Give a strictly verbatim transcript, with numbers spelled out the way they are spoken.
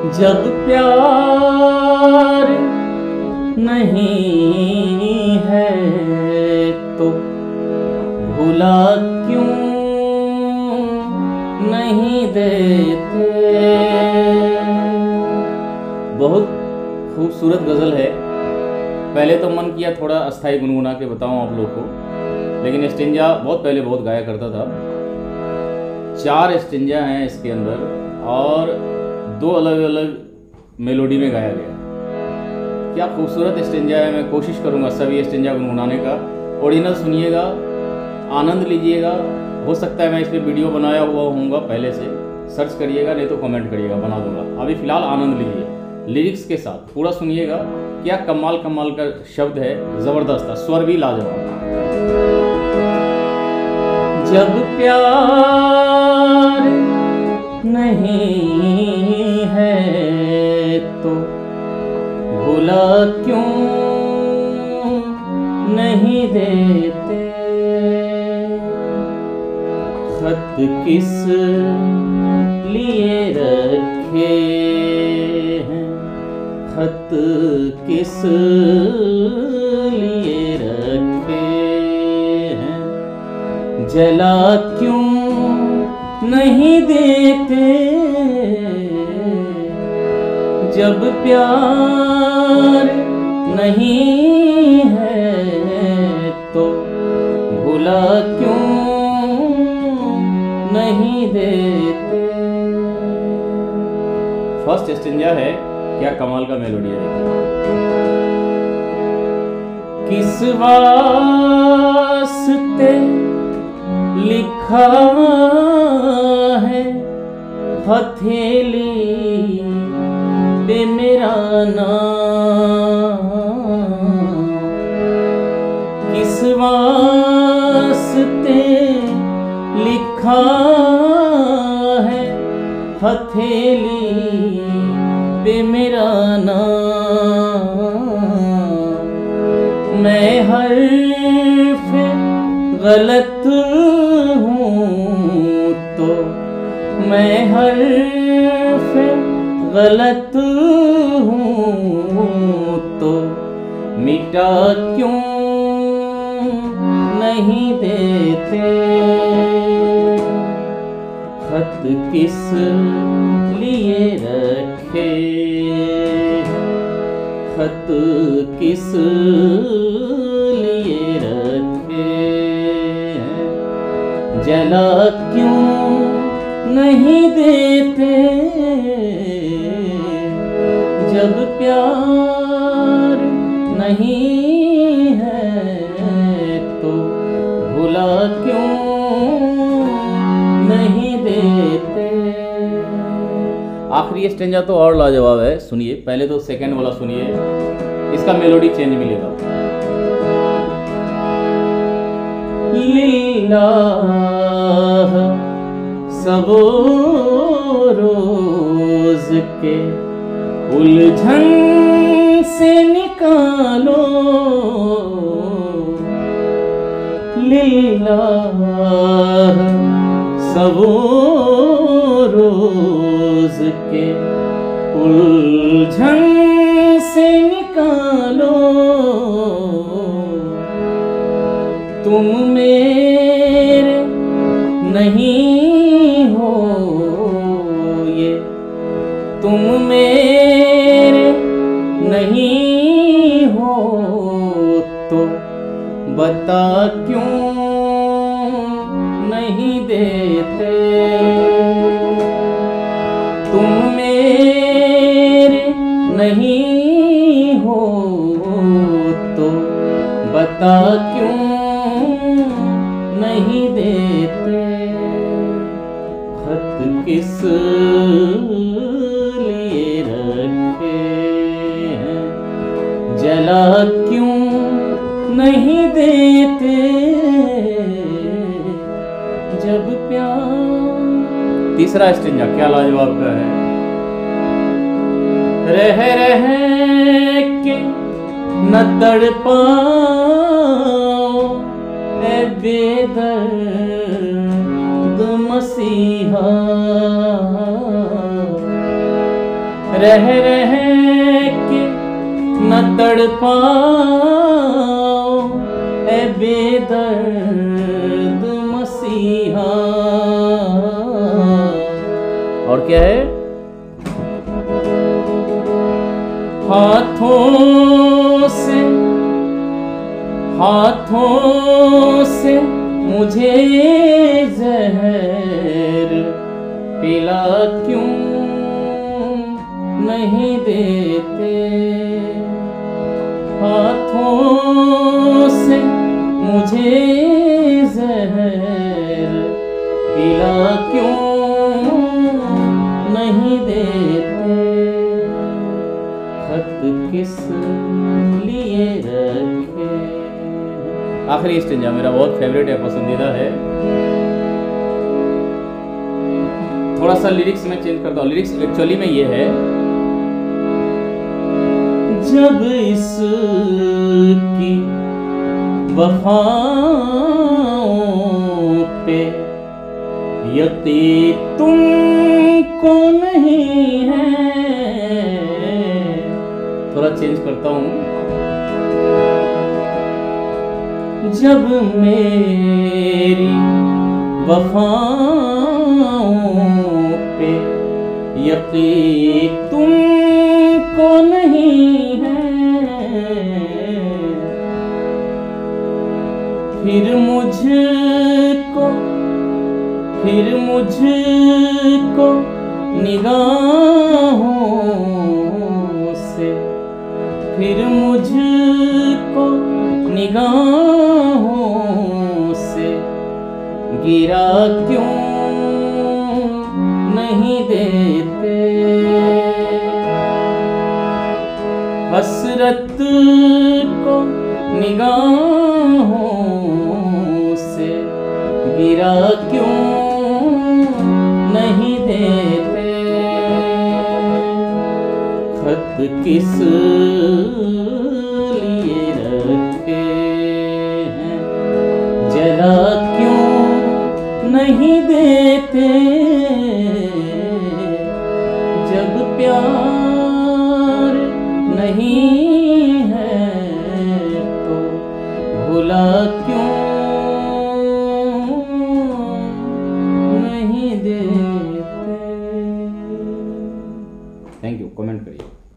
जब प्यार नहीं है तो भुला क्यों नहीं देते। बहुत खूबसूरत गज़ल है। पहले तो मन किया थोड़ा अस्थाई गुनगुना के बताऊं आप लोग को, लेकिन स्टिंजा बहुत पहले बहुत गाया करता था। चार स्टिंजा हैं इसके अंदर और दो अलग अलग मेलोडी में गाया गया। क्या खूबसूरत स्टिंजा है। मैं कोशिश करूंगा सभी स्टिंजा गुनगुनाने का। ओरिजिनल सुनिएगा, आनंद लीजिएगा। हो सकता है मैं इस पर वीडियो बनाया हुआ होऊंगा पहले से, सर्च करिएगा, नहीं तो कमेंट करिएगा, बना दूंगा। अभी फ़िलहाल आनंद लीजिए लिरिक्स के साथ, पूरा सुनिएगा। क्या कमाल कमाल का शब्द है, ज़बरदस्त, स्वर भी लाजवाब। जब प्यार नहीं है तो भुला क्यों नहीं देते। खत किस लिए रखे हैं, खत किस लिए रखे हैं, जला क्यों नहीं देते। जब प्यार नहीं है तो भुला क्यों नहीं देते। फर्स्ट स्टिंजा है, क्या कमाल का मेलोडी है। किस वास्ते लिखा है हथेली पे मेरा नाम। किस वास्ते लिखा है हथेली पे मेरा नाम। मैं हर्फ गलत हूँ तो, मैं हर्फ गलत हूँ तो मिटा क्यों नहीं देते। खत किस लिए रखे, खत किस लिए रखे हैं, जला क्यों नहीं देते। जब प्यार नहीं है तो भुला क्यों नहीं देते। आखिरी स्टेंजा तो और लाजवाब है, सुनिए। पहले तो सेकंड वाला सुनिए, इसका मेलोडी चेंज मिलेगा। लिल्लाह सबो रोज के उलझन से निकालो। लिल्लाह सबो रोज के उलझन से निकालो। तुम मेरे नहीं हो ये, तुम मेरे नहीं हो तो बता क्यों नहीं देते। तुम मेरे नहीं हो तो बता क्यों नहीं देते। खत किस लिए रखे हैं, जला क्यों नहीं देते। जब प्यार। तीसरा स्टिंजा क्या लाजवाब का है। रह रह के न तड़पाओ ए बेदर्द मसीहा, रह रह के न तड़पाओ ए बेदर्द मसीहा। और क्या है? हाथों से हाथों से मुझे जहर पिला क्यों नहीं देते? हाथों से मुझे जहर पिला क्यों नहीं देते? खत किस लिए रखे? आखिरी स्टेंजा मेरा बहुत फेवरेट है, पसंदीदा है। थोड़ा सा लिरिक्स में चेंज करता हूँ। लिरिक्स एक्चुअली में ये है, जब इसकी वफाओं पे यकीन तुमको नहीं है। थोड़ा चेंज करता हूँ। जब मेरी वफाओं पे यकीन तुमको नहीं है, फिर मुझको फिर मुझको निगाहों से फिर मुझको निगाहों से गिरा क्यों नहीं देते? हसरत को निगाहों से गिरा क्यों नहीं देते? खत किस लिए रखे हैं, जला क्यों नहीं देते? जब प्यार नहीं है तो भुला क्यों नहीं देते? Thank you. कमेंट करिए।